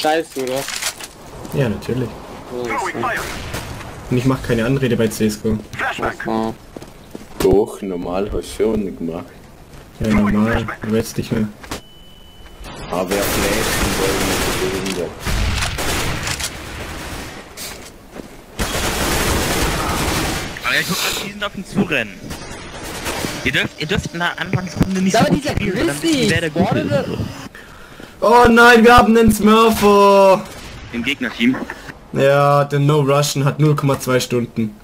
scheißt du, oder? Ja, natürlich. So, Und ich mache keine Anrede bei CSGO. Doch, normal hast du schon gemacht. Ja, normal, aber jetzt nicht mehr. Aber wer flashen wollen, nicht reden. Aber ich guck mal, die sind auf ihn zurennen. Ihr dürft in der Anfangsrunde nicht aber so dieser spielen, sondern Grizzly, wissen, wer der Gute ist. Oh nein, wir haben einen Smurfer! Im Gegnerteam. Ja, der No Russian hat 0,2 Stunden.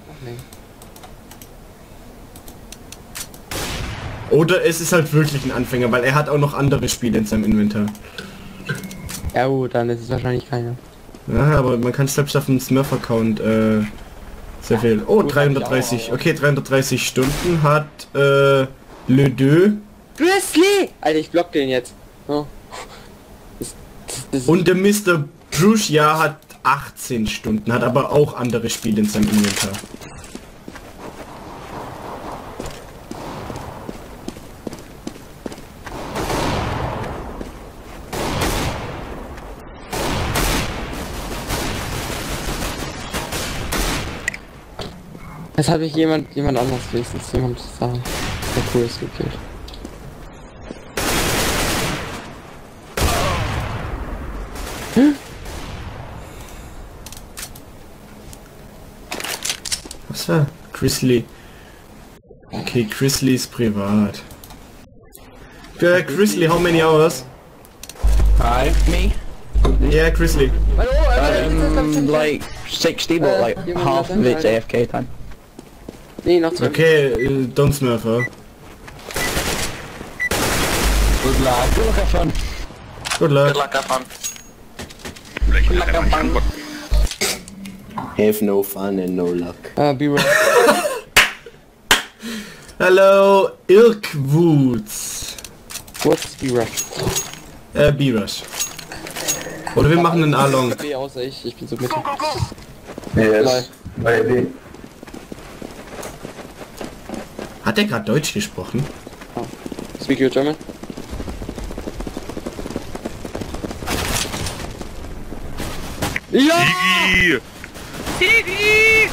Oder es ist halt wirklich ein Anfänger, weil er hat auch noch andere Spiele in seinem Inventar. Ja gut, dann ist es wahrscheinlich keiner. Ja, aber man kann selbst auf dem Smurf-Account sehr viel. Oh, 330. Okay, 330 Stunden hat Le Deux. Grizzly! Alter, ich block den jetzt. Oh. Das Und der Mr. Brucia hat 18 Stunden, hat aber auch andere Spiele in seinem Inventar. Jetzt habe ich jemand anders wenigstens jemand zu sagen, der cool ist gekillt. Was war? Grizzly. Okay, Grizzly ist privat. Grizzly, how many hours? Hi, me. Yeah, Grizzly. Like 60, but like half of it's AFK time. Nee, noch 2. Okay, don't smurf, huh? Good luck. Good luck, have fun. Good luck. Good luck, have fun. Vielleicht will er einfach nicht Bock. Have no fun and no luck. Be right. Hello, Irkwoods. What's be right? B-Rush. Oder wir machen einen A-Long. B außer ich bin so mittig. Yes. Maybe. Hat er gerade Deutsch gesprochen? Speak your German? Ja! Digi! Digi!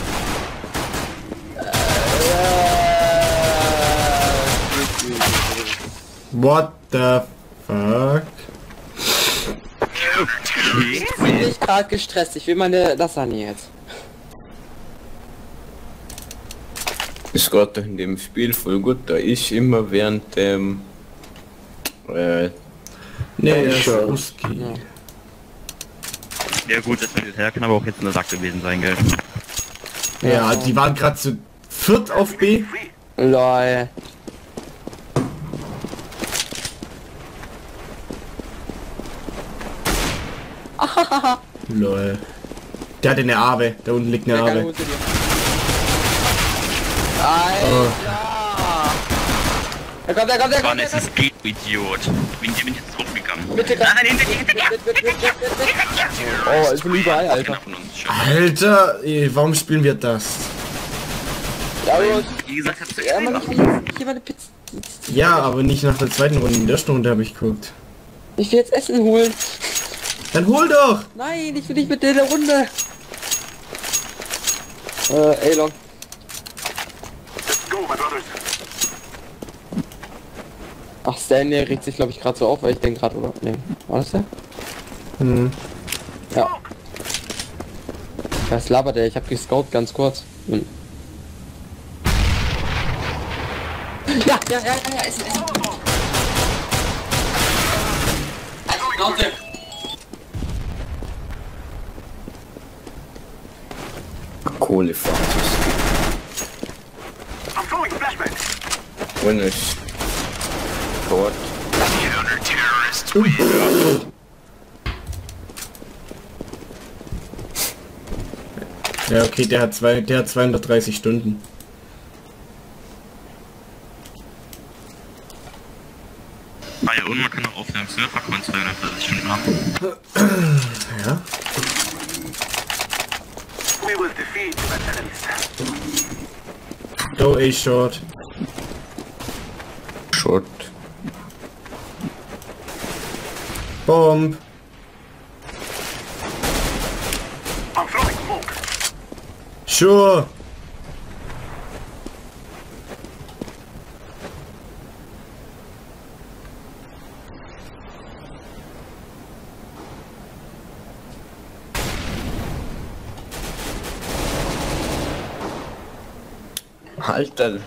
What the fuck? Ich bin nicht gerade gestresst, ich will meine Lasagne jetzt. Ist gerade in dem Spiel voll gut, da ich immer während dem Nee, er ist schon. Ruski. Ja. Ja gut, das kann aber auch jetzt eine Sack gewesen sein, gell? Ja, die waren gerade zu viert auf B. Lol. Lol. Der hat eine Aave, da unten liegt eine Aave. Alter! Der kommt, Mann, es ist Idiot. Bin jetzt zurückgegangen. Bitte, Nein, hinter dir! Oh, ist von überall, Alter. Von uns. Scheiße. Alter, warum spielen wir das? Ja, aber Wie gesagt, hast du ja, man, ich will meine Pizza. Ja, aber nicht nach der zweiten Runde, in der ersten Runde habe ich geguckt. Ich will jetzt Essen holen. Dann hol doch! Nein, ich will nicht mit der Runde. Long. Ach, Stan, der regt sich glaube ich gerade so auf, weil ich denke gerade, oder? Ne, war das der? Hm. Ja. Was labert der? Ich hab gescout ganz kurz. Hm. Ja, Essen. Kohlefahrtes. Und ich Gott. Ja, okay, der hat 230 Stunden. Ah ja, und man kann auch auf dem Surfer-Account 230 Stunden haben. Ja. Go A short. Short. Sure. Alter.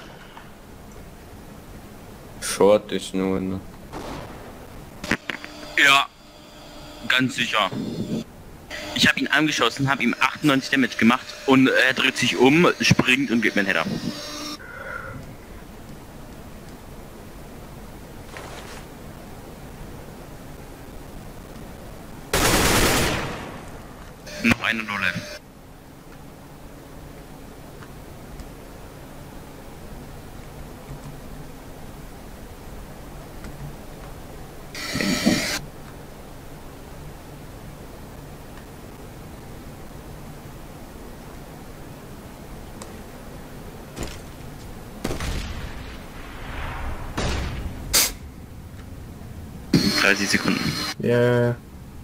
Short ist nur noch. Ja, ganz sicher. Ich habe ihn angeschossen, habe ihm 98 Damage gemacht und er dreht sich um, springt und gibt mir einen Header. Noch eine Null. Ja. 30 Sekunden. Ja.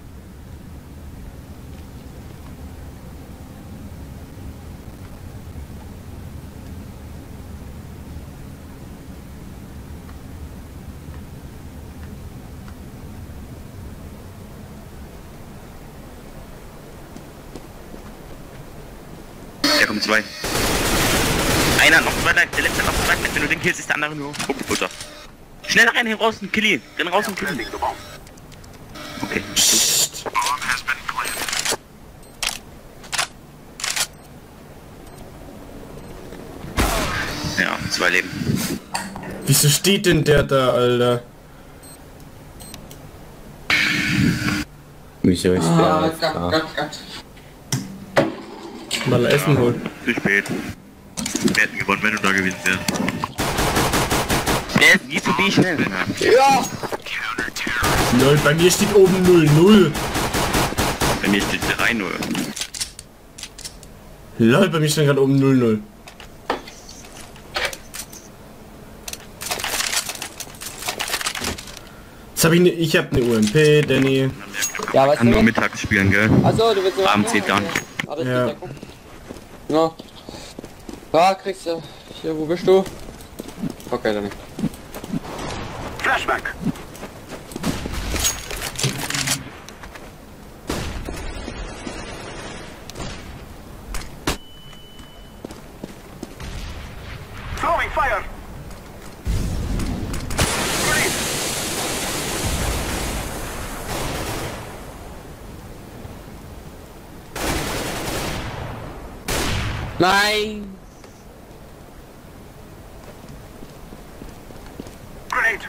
Der kommt zwei. Einer noch zwei, der letzte noch zwei. Wenn du den killst, ist der andere nur Futter. Schnell rein, hier raus und kill ihn. Renn raus und kill ihn. Okay. Ja, zwei Leben. Wieso steht denn der da, Alter? Wieso ist der da? Mal Essen holen. Zu spät. Wir hätten gewonnen, wenn du da gewesen wärst. Der ist zu B schnell. Ja! Lol, bei mir steht oben 0-0. Bei mir steht 3-0. Lol, bei mir steht gerade oben 0-0. Jetzt hab ich hab eine UMP, Danny. Ja, was Kann nur du? mittags spielen, gell? Achso, du willst nur Abends zählt gar nicht. nicht. Ja. Ja. Ja, kriegst du. Hier, wo bist du? Okay, dann nicht. Flashback. Throwing fire. Grenade. Nein! Grenade.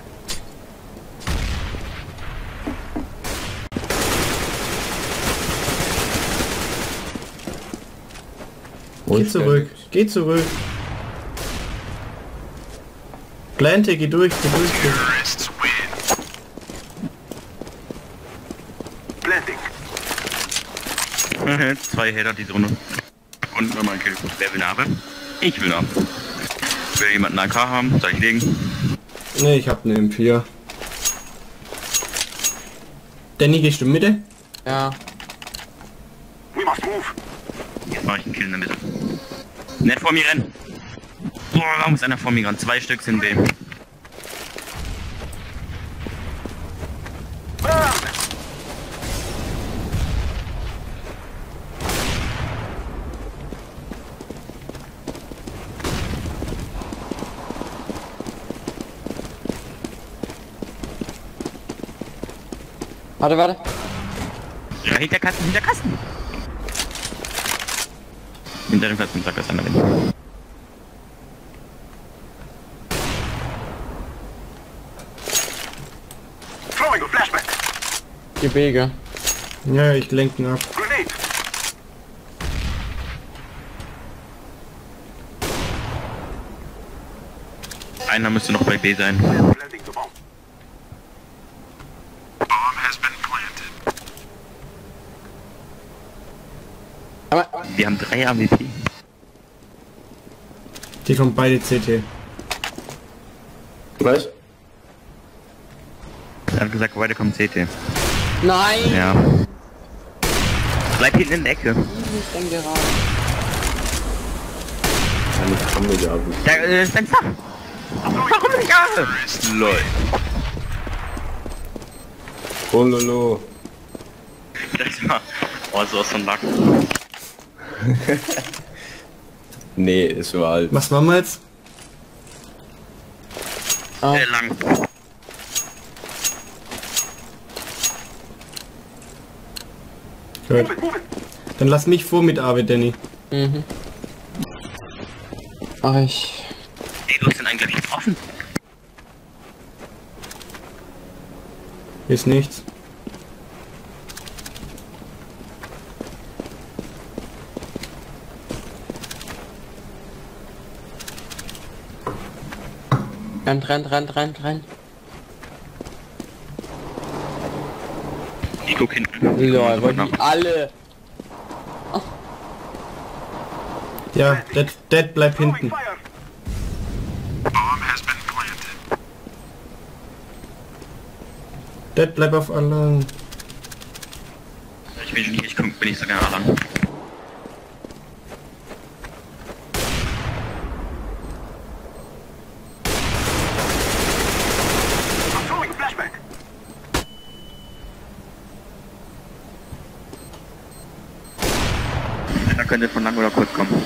Geh zurück, geh zurück. Plante, geh durch, geh durch. Terrorists win. Planting. Zwei Header diese Runde. Und nochmal ein Kill. Wer will Narbe? Ich will Narbe. Will jemand einen AK haben? Soll ich legen? Ne, ich hab ne M4. Danny, gehst du in Mitte? Ja. We must move. Jetzt mache ich einen Kill in der Mitte. Nicht vor mir rennen. Boah, warum ist einer vor mir rennen? Zwei Stück sind B. Burn. Warte. Ja, hinter Kasten. Hinter dem Kasten, sag das einer weg. Throwing a flashback. Die Wege. Ja, ich lenke ihn ab. Grenade. Einer müsste noch bei B sein. Planting the bomb. Bomb has been planted. Aber Wir haben 3 AWP. Die kommen beide CT. Was? Er hat gesagt, weiter kommt CT. nein! Ja. Bleib hinten in der Ecke. Ich denn gerade. Ich kann mich aber. Der Fenster! Warum nicht Arme? Lol. Hololo. Das war... Oh, sowas von Lack. Nee, es war halt. Was machen wir jetzt? Lang. Gut. Dann lass mich vor mit Awe, Danny. Mhm. Mach ich. Ey, du hast den eigentlich getroffen. Ist nichts. Renn. Ich guck hinten. Lol, wollen die alle. Ja, Dead bleib hinten. Fire. Bomb has been planted. Dead bleib auf Alarm. Ich will nicht, ich bin nicht so gerne lang. I'm throwing a flashback. Da könnte von lang oder kurz kommen.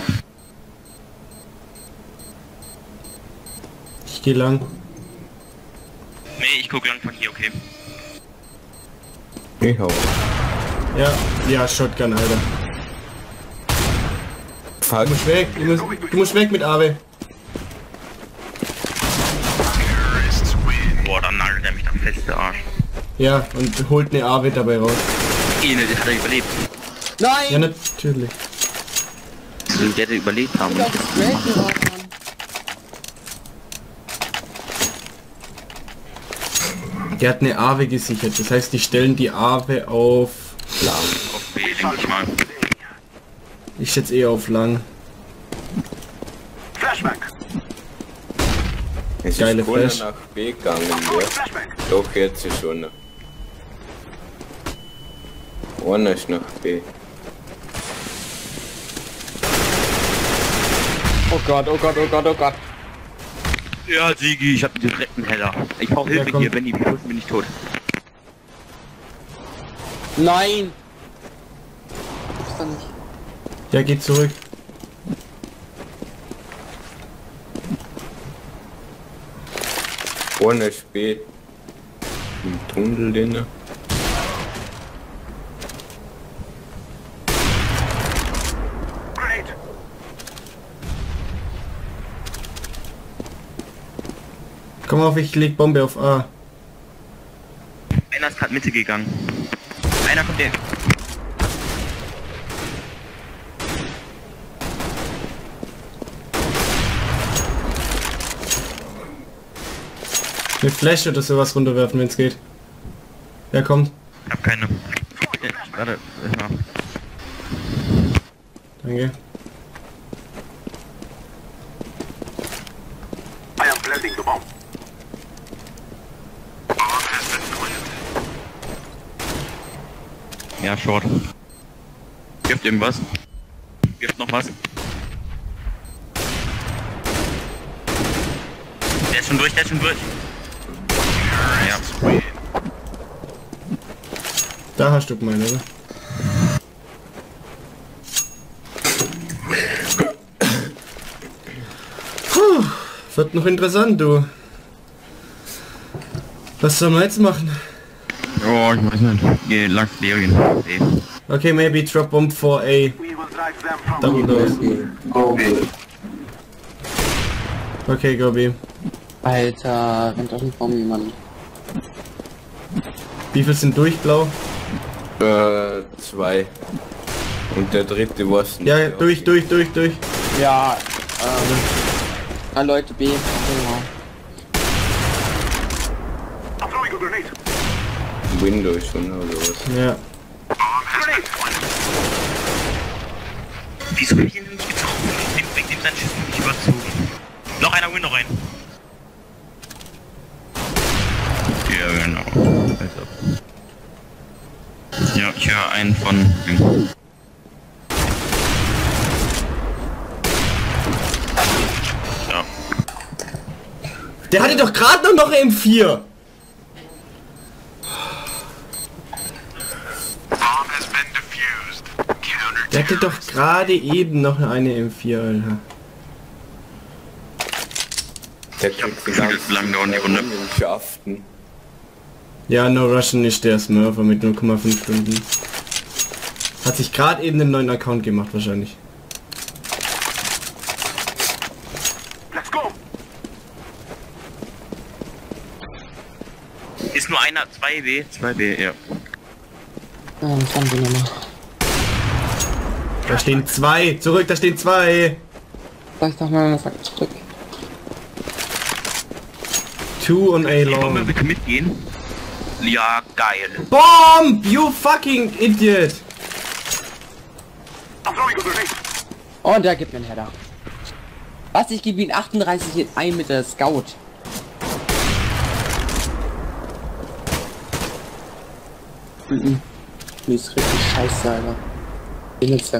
Ich geh lang. Nee, ich guck lang von hier, okay. Ich auch. Ja, Shotgun, Alter. Fuck. Du musst weg, du musst weg mit Awe. Terrorists win. Boah, dann nagelt er mich am fest, der Arsch. Ja, und holt eine Awe dabei raus. Der hat er überlebt. Ja, Nein! natürlich. Der hätte überlebt haben. Ich hab das Break gemacht, Mann. Der hat eine Awe gesichert. Das heißt, die stellen die Awe auf lang. Auf B, denke ich mal. Ich schätze eher auf lang. Flashback. Es Geile ist keiner Flash. nach B gegangen, Throwing ja. flashback. Doch, jetzt ist schon. Einer ist nach B. Oh Gott. Ja, Sigi, ich hab direkt einen Heller. Ich brauch Hilfe komm. hier, wenn die Piloten bin ich tot. Nein! Gibt's da nicht. Der geht zurück. Einer ist B. Im Tunnel drin. Grenade. Komm auf, ich leg Bombe auf A. Einer ist gerade Mitte gegangen. Einer kommt der. Eine Flash oder sowas runterwerfen, wenn es geht. Wer kommt? Ich hab keine. Warte, ja. Danke. I am planting the bomb. Bomb has been planted. Ja, short. Wirft irgendwas. Wirft noch was. Der ist schon durch, Ja. Da hast du gemeint, oder? Puh, wird noch interessant, du. Was sollen wir jetzt machen? Oh, ich weiß nicht. Geh lang Serien. Okay, maybe drop bomb for A. We will drive them from Double doors. Okay, go B. Alter, rennt doch nicht vor mir jemand. Wie viel sind durch, blau? 2. Und der dritte war's nicht. Ja, durch. Ja, Leute, B. Genau. I'm throwing a grenade. Windows schon oder was? Ja. Bomb has been planted. Wieso hab ich ihn nicht getroffen? Wegen dem sein Schiff nicht überzogen. Noch einer Window rein. Ja, genau. Also. Ja, ich höre einen von... Der hatte doch gerade noch eine M4. Bomb has been defused. Counter. Der hatte doch gerade eben noch eine M4, Alter. Der Ich hab kriegt gefühlt, wie lange dauert die Runde? Schaften. Ja, No Russian ist der Smurfer mit 0,5 Stunden. Hat sich gerade eben einen neuen Account gemacht wahrscheinlich. Let's go. Ist nur einer, 2B. 2B, ja. Ja, dann fahren wir nochmal. Da stehen zwei. Zurück, da stehen zwei. Sag ich doch mal, was sagt zurück. 2 on A Wollen wir long. bitte mitgehen? Ja, geil. Bomb! You fucking idiot! I'm throwing a grenade. Und der gibt mir einen Header. Was? Ich gebe ihn 38 in ein mit der Scout. Die ist richtig scheiße, Alter. Den jetzt ja.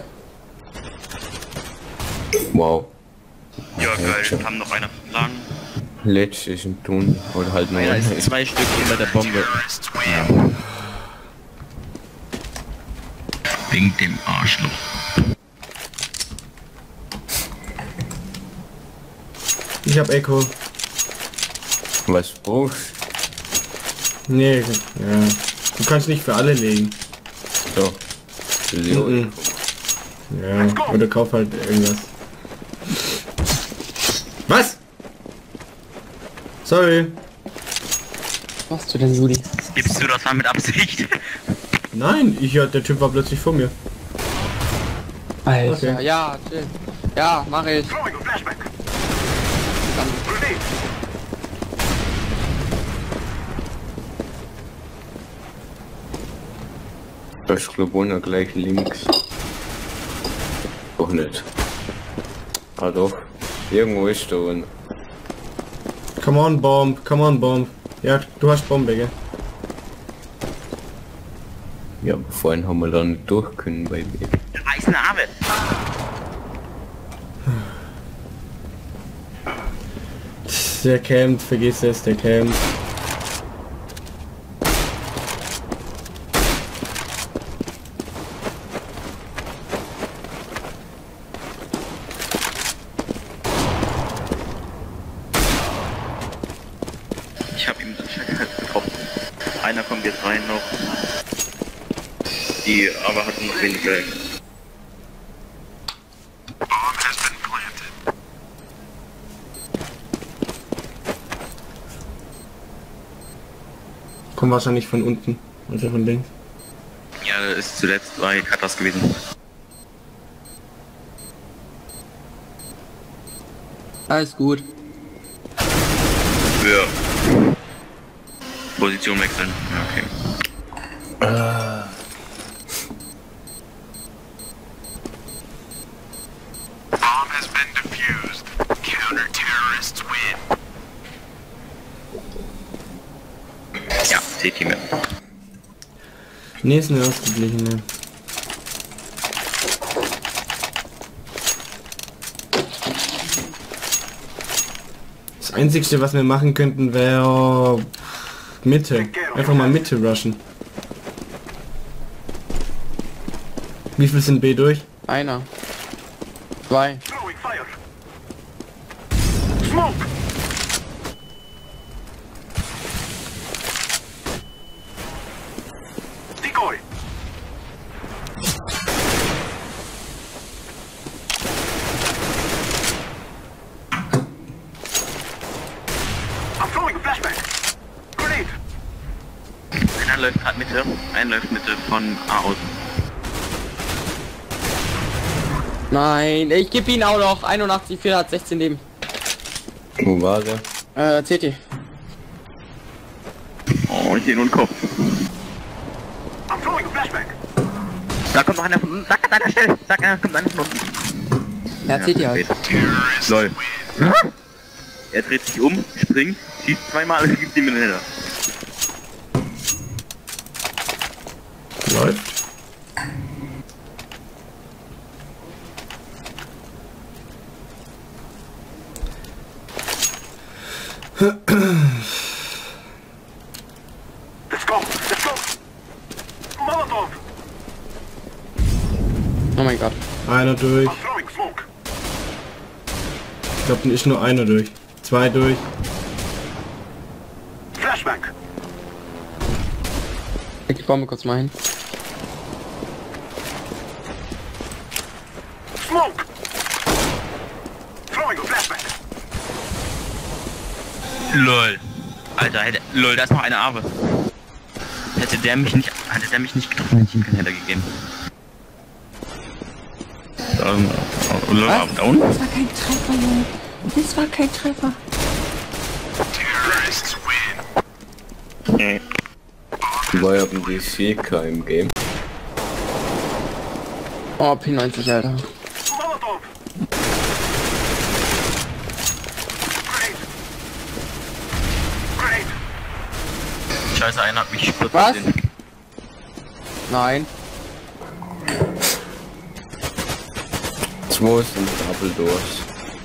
Wow. Ja, geil. Haben noch einer lang. Letztes im Tun. Oder halt nur Einer einer. ist 2 Stück hinter der Bombe. Terrorists win. Wegen dem Arschloch. Ich hab Echo. Was brauchst Nee, ja. Du kannst nicht für alle legen. du? So. So. Mhm. Ja, oder kauf halt irgendwas. Was? Sorry. Was machst du denn, Juli? Gibst du das mal mit Absicht? Nein, der Typ war plötzlich vor mir. Alter, Okay. ja, chill. Ja, mach ich. Throwing a flashback. Dann Grenade. Das ist glaube ich gleich links. Doch nicht. Ah doch. Irgendwo ist da unten. Come on, Bomb. Come on, Bomb. Ja, du hast Bombe, gell? Ja, aber vorhin haben wir da nicht durch können bei mir. Reißende Arme. Der campt, vergiss es, der campt. Ich hab ihm getroffen. Einer kommt jetzt rein noch. Die aber hatten noch wenig Geld. Bomb has been planted. Kommt wahrscheinlich von unten. Also von links. Ja, das ist zuletzt bei Katas gewesen. alles gut. Für Position wechseln. Ja, okay. Bomb has been defused. Counter-terrorists win. Ja, C-Team. Nee, ist eine ausgeglichene. Das Einzigste, was wir machen könnten, wäre Mitte. Einfach mal Mitte rushen. Wie viel sind B durch? Einer. Zwei. Throwing fire. Smoke. Decoy. I'm throwing a flashback. Grenade. Einer läuft gerade Mitte, einer läuft Mitte von A aus. Nein, ich gebe ihn auch noch. 81, 4 hat 16 Leben. Wo war der? CT. Oh, ich sehe nur den Kopf. I'm throwing a flashback. Da kommt noch einer von unten. Sag einer schnell. Sag einer, kommt einer von unten. Ja, CT halt. Terrorists Lol. win. Er dreht sich um, springt, schießt zweimal und gibt ihm den Header. Läuft. Let's go. Let's go. Molotov. Oh mein Gott. Einer durch. I'm throwing smoke. Ich glaube nicht nur einer durch. 2 durch. Flashbang. Leg die Bombe kurz mal hin. Smoke. Throwing a flashbang. LOL. Alter, LOL, da ist noch eine Arbe. Hätte der mich nicht getroffen, hätte ich ihm keinen Header gegeben. LOL, Was? down? Das war kein Treffer, Junge. Das war kein Treffer. Terrorists win. Wobei haben die CK im Game. Oh, P90, Alter. Molotov. Great. Great. Scheiße, einer hat mich spürt Was? gesehen. Nein. 2 sind Double Doors.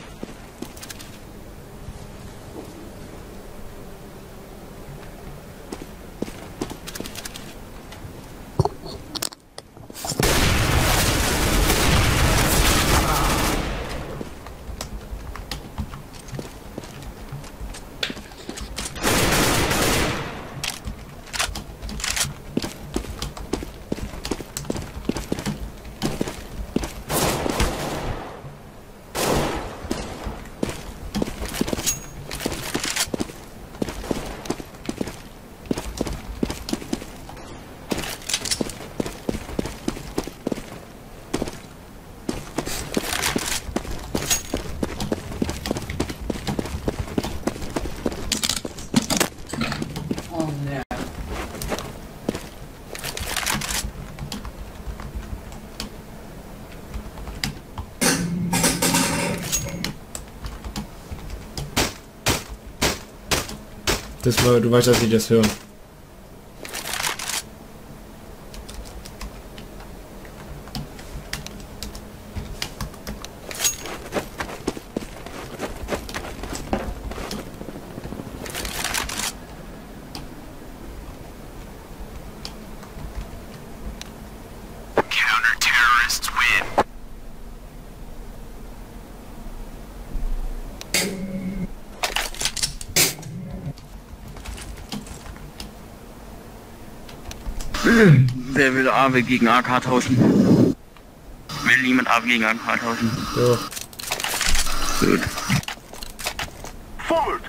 Das war, du weißt, dass sie das hören. Counter-terrorists win. Wer will AW gegen AK tauschen? Will niemand AW gegen AK tauschen? So. Gut. Forward.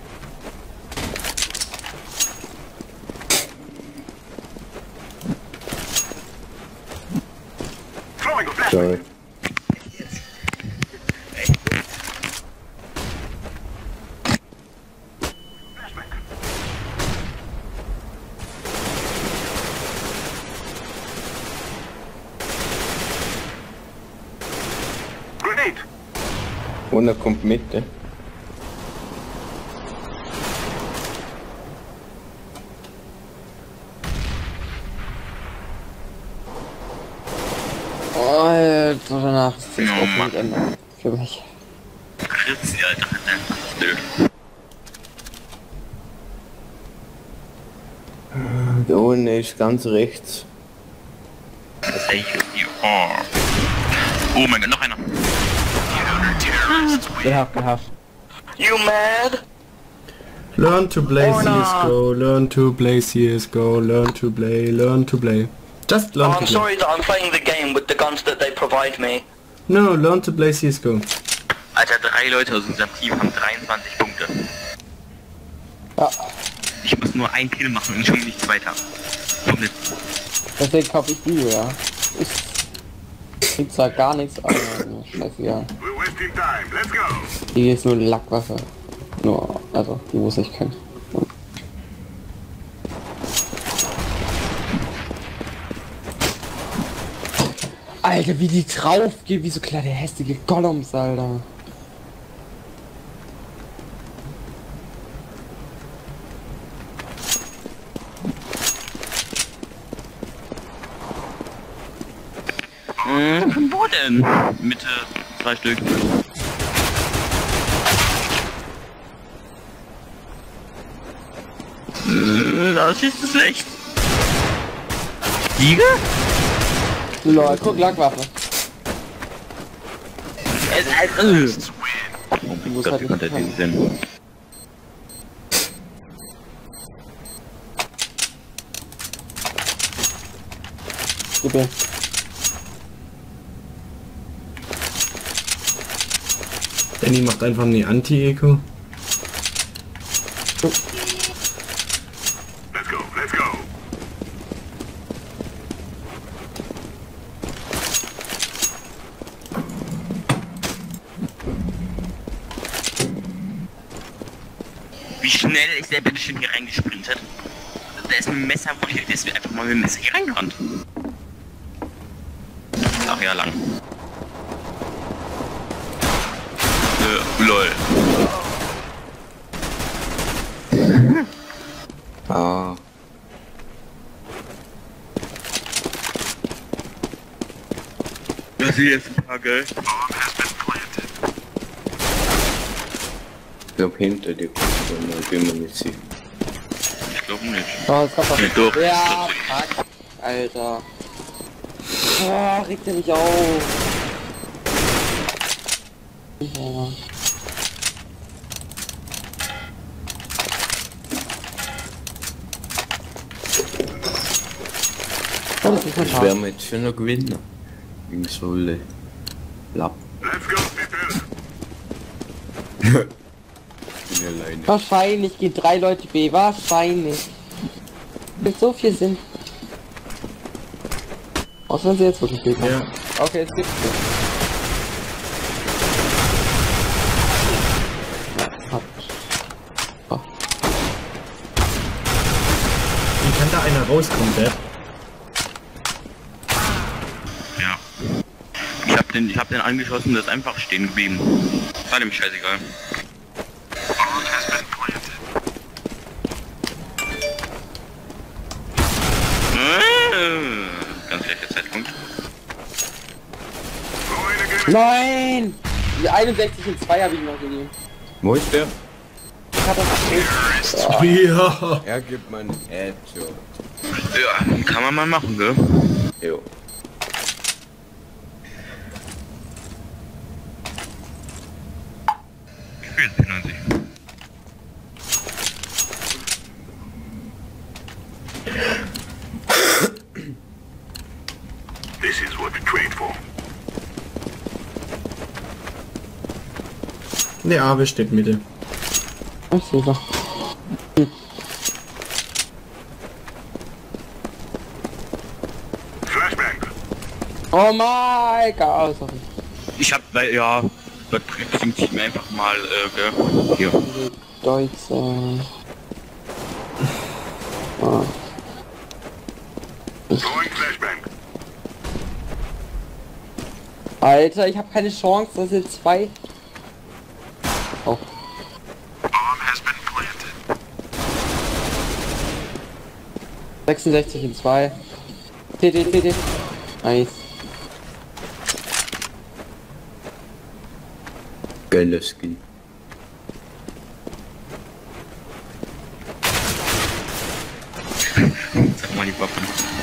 Throwing a flashbang. Sorry. Flashbang. Grenade. Und er kommt mit, ne? Oh, Alter, danach ist das Oh, auch Mann. mit Ende. Für mich. Kritzi, Alter. Nö. Da unten ist ganz rechts. Safe. Oh. Oh mein Gott, noch einer. Counter-terrorists win. Gehabt. You mad? Learn to play CSGO, learn to play CSGO, learn to play. Just learn to play. that I'm playing the game with the guns that they provide me. No, learn to play CSGO. Alter, 3 Leute aus unserem Team haben 23 Punkte. Ja, Ich muss nur einen Kill machen und schon nicht weiter. Komplett. deswegen kaufe ich die, ja. Ich krieg zwar gar nichts, aber scheißegal. We're wasting time. Let's go. Die ist nur Lackwaffe. Nur, also, die muss ich können. Alter, wie die drauf geht, wie so kleine hässliche Golems, Alter. Wo denn? Mitte, 2 Stück. Das ist schlecht. Liege? Lol, guck, Lackwaffe. Oh mein Gott, wie konnte der denn? Gib mir. Danny macht einfach eine Anti-Eco. Let's go, let's go. Wie schnell ist der bitte schön hier reingesprintet? Der ist mit dem Messer, der ist einfach mal mit dem Messer hier reingerannt. Ach ja, lang. Lol. Ah. Das ist jetzt ein paar, gell? Bomb has been planted. Ich glaub hinter dir kommt mal, bin mir nicht sicher. Ich glaube nicht. Oh, das war Nee, doch. ja, fuck. Alter. Ah, regt er mich auf. Ja. Oh, das ist ein Ich Schaf. wär mir jetzt schon noch gewinnen. Gegen so eine Lapp. Let's go, people. Ich bin alleine. Wahrscheinlich gehen 3 Leute B. Wahrscheinlich. Mit so viel Sinn. Außer wenn sie jetzt wirklich B kommen. Ja. Okay, es gibt's nicht. Oh. Wie kann da einer rauskommen, Dad? Ja. Ich hab den angeschossen, der ist einfach stehen geblieben. War dem scheißegal. Bomb has been planted. Ganz schlechter Zeitpunkt. Throwing again. Nein! Die 61 in 2 habe ich noch gegeben. Wo ist der? Ich hab das Ja. Er gibt meinen Headshot. Ja, kann man mal machen, gell? Jo. Ich will 94. This is what we trade for. Ne, Abe steht Mitte. Ich sehe doch. Flashbang. Oh mein Gott, sorry. Ich hab, ja, das bringt sich mir einfach mal, gell? Hier. Die Deutsche. Oh. Throwing flashbang. Alter, ich habe keine Chance, das sind 2. Oh. Bomb has been planted. 66 in 2. TT. Nice. Geiler Skin. Sag mal die Waffen.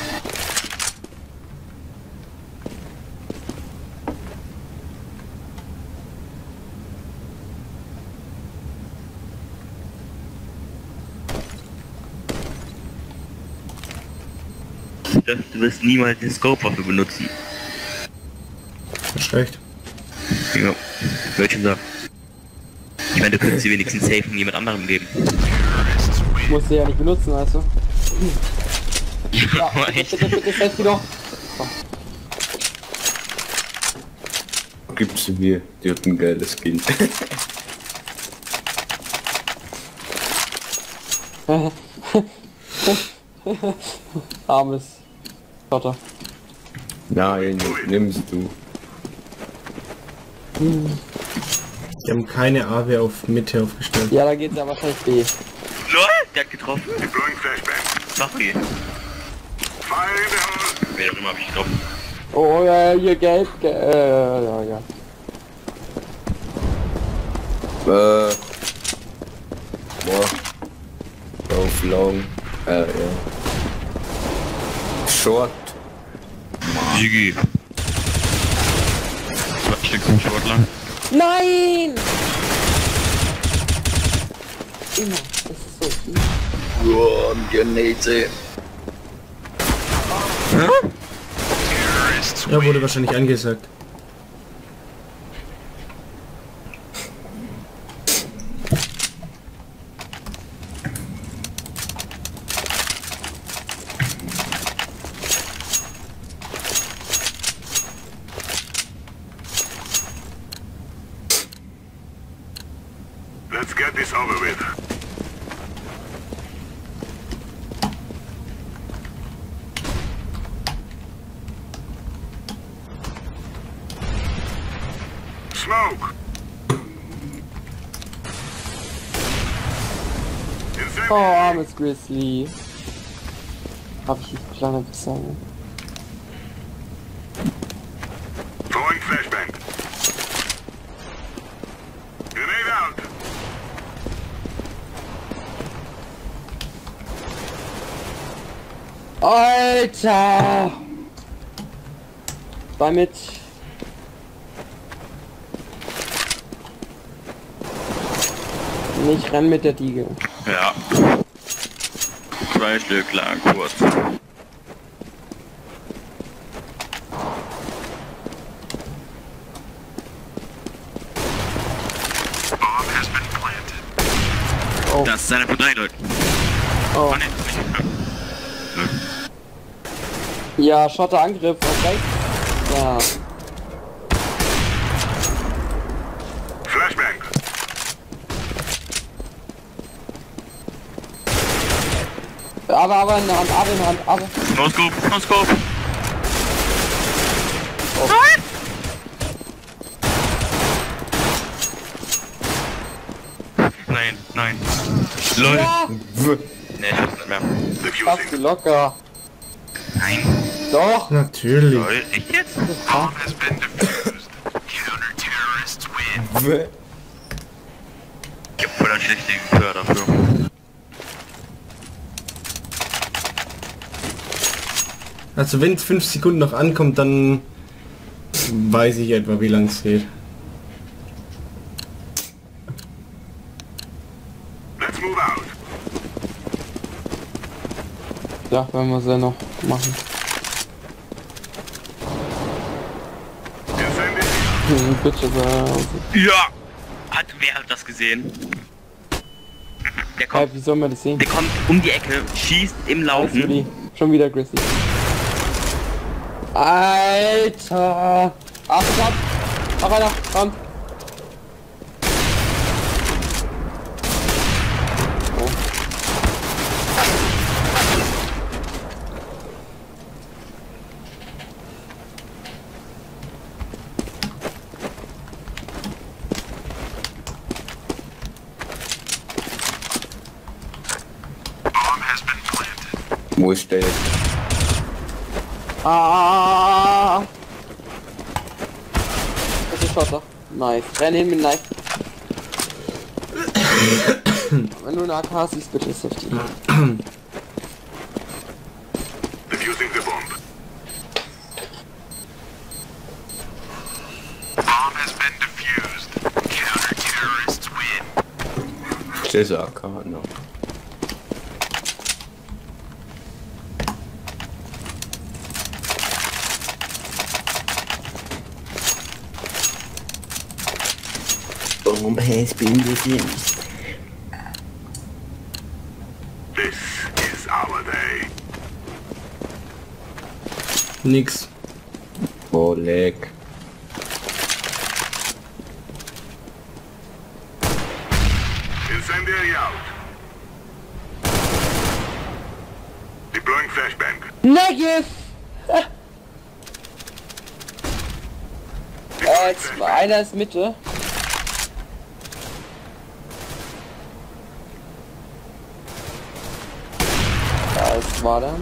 Du wirst niemals die Scope-Waffe benutzen. Schlecht. Ja, welchen da? Ich meine, du könntest sie wenigstens safe in jemand anderem geben. Ich muss sie ja nicht benutzen, also. Ja, Aber echt. bitte, selbst wieder. Gib sie mir, die hat ein geiles Skin. Armes Schotter. Nein, nimmst du. Die haben keine Abe auf Mitte aufgestellt. Ja, da geht's ja wahrscheinlich B. LOL, der hat getroffen. Deploying flashbang. Sorry. Fire in the hole. Wer auch immer hab ich getroffen. Oh ja, hier gelb, ja. Boah. Oh. auf Long. Ja. Short. GG. Was steckst du im Short lang? Nein! Immer, das ist so viel. Ja, wurde wahrscheinlich angesagt. Let's get this over with. Smoke. Oh, armes Grizzly. Hab ich nicht kleiner gesagt. Throwing flashbang. Grenade out. Alter! Damit. Ich renn mit der Diege. Ja. 2 Stück lang, kurz. Bomb has been planted. Oh. Das ist einer von 3 Leuten. Oh. Oh, nee, nicht. Ja, Schotter Angriff auf rechts. Ja. Flashbang. Aber in der Hand, aber. No scope, no scope. Oh. Nein. Leute. Ja, Nee, ich hab's nicht mehr. fast locker. Nein. Doch. Natürlich. Lol, echt jetzt? Bomb has been defused. Counter-terrorists win. Ich hab voll einen schlechten Gehör dafür. Also wenn es 5 Sekunden noch ankommt, dann weiß ich etwa, wie lang es geht. Let's move out. Ja, wenn wir sie noch machen. Incendiary. Bitte, Ja! Wer hat das gesehen? Der kommt, wie soll man das sehen? der kommt um die Ecke, schießt im Laufen. Grizzly. Schon wieder Grizzly. Alter! Achtung! Mach einer! Komm! Oh. Bomb has been planted. Wo ist der jetzt? Ah! Das ist Schotter. Nice. Renn hin mit Knife. Wenn du eine AK hast, ist bitte Safety. Defusing the bomb. Bomb has been defused. Counter-terrorists win. Das ist AK noch. Bomb has been defused. This is our day. Nix. Oh, leck. Incendiary out. Deploying flashbang. Negative! Einer ist Mitte. Da ist war der.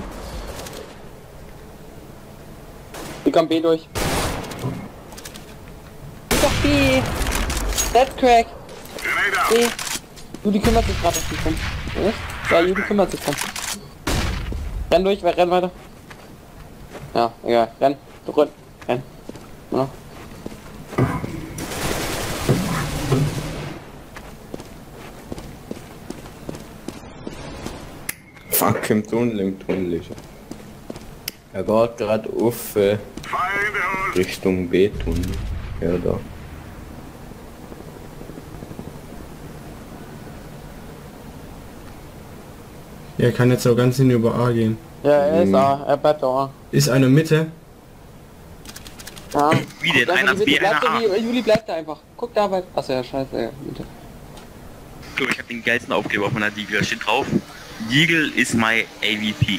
Wie kommt B durch? Wie doch B! Dead Crack! Grenade out. B! Du, die kümmert sich gerade auf die Pumpe. Was? So, Juli kümmert sich drum. Renn durch, renn weiter. Ja, egal, renn. Du renn. Ja. Fuck, im Tunnel. Er geht gerade auf Fire in the hole. Richtung B-Tunnel. Ja, da. Er kann jetzt auch ganz hin über A gehen. Ja, er ist da, er bleibt da. Ist einer Mitte? Ja. Wie denn? Guck, Einer B, bleibt einer A. Juli bleibt da einfach. Guck da weit. Achso, ja, scheiße, ja. Mitte. Guck, ich hab den geilsten Aufkleber auf meiner Deagle. Da steht drauf: Deagle is my AVP.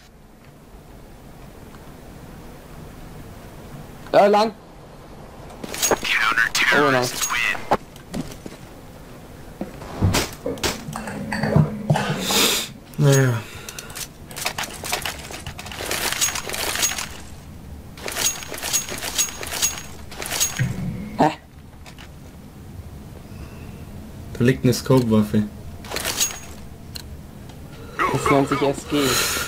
Da lang. Oh nein. Naja. Hä? Da liegt eine Scope-Waffe. Das nennt sich SG.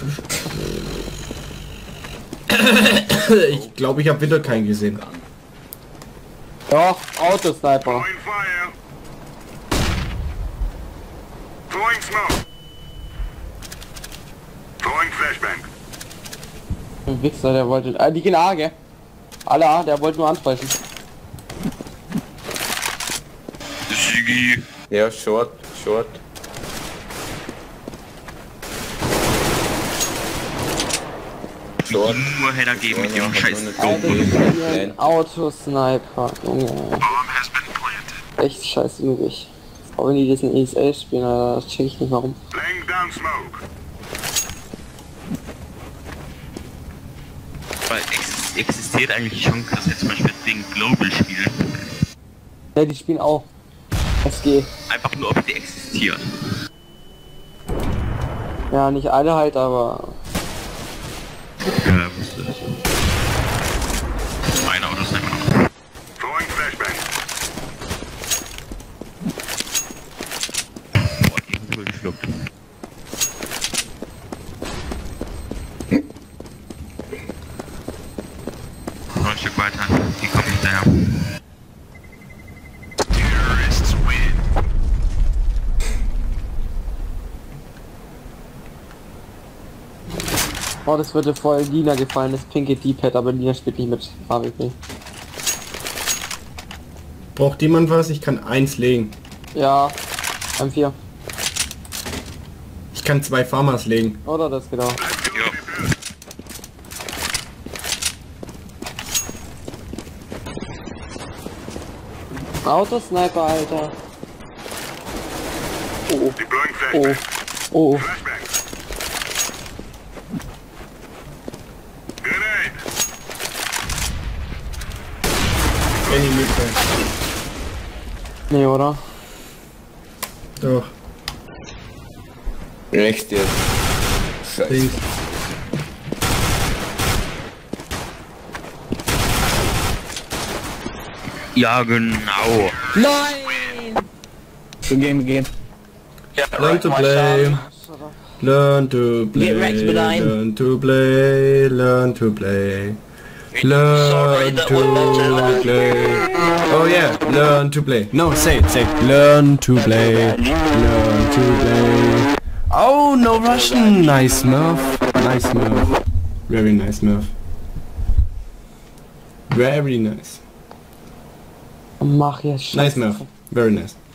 Ich glaube, ich habe wieder keinen gesehen. Doch, Autosniper. Throwing fire. Throwing smoke. Throwing flashbang. Ein Wichser, der wollte... die gehen A, gell? Alle A, der wollte nur ansprechen. Sigi. Ja, Short. Nur Header geben mit dem scheiß Alter, Dope. ich bin ein Autosniper. Junge, Bomb has been planted. echt scheiße übrig. Auch wenn die diesen ESL spielen, Alter, das check ich nicht warum. Laying down smoke. Weil existiert eigentlich die Chance, dass wir zum Beispiel den Global spielen. Ja, die spielen auch. SG. Einfach nur, ob die existieren. Ja, nicht alle halt, aber... Ja, wusste ich. Mein Auto ist einfach noch. Throwing flashbang. Boah, die haben wohl geschluckt. Noch ein Stück weiter. Die kommen hinterher. Terrorists win. Oh, das würde voll Lina gefallen, das pinke D-Pad, aber Lina spielt nicht mit AWP. Braucht jemand was? Ich kann 1 legen. Ja, M4. Ich kann 2 Farmers legen. Oder das genau. Ja. Autosniper, Alter. Oh, Deploying oh, flashbang. oh. Flashbang. Grenade. Any Mitte. Nee, oder? Doch. Rechts jetzt. Scheiße. Links. Ja, genau. Nein! Begin. Learn to play. Learn to play. Get Rex behind. Learn to play. Learn to play. Sorry, Learn that to was play. Oh yeah, learn to play. No, say it. Learn to play. Learn to play. Oh, no Russian. Nice Murph. Nice Murph. Very nice Murph. Very nice. Mach jetzt Nice Murph. Very nice.